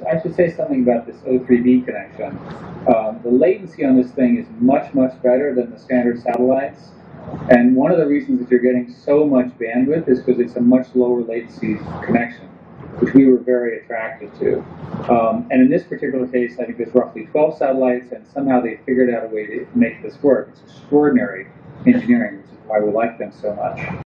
I should say something about this O3b connection. The latency on this thing is much, much better than the standard satellites. And one of the reasons that you're getting so much bandwidth is because it's a much lower latency connection, which we were very attracted to. And in this particular case, I think there's roughly 12 satellites, and somehow they figured out a way to make this work. It's extraordinary engineering, which is why we like them so much.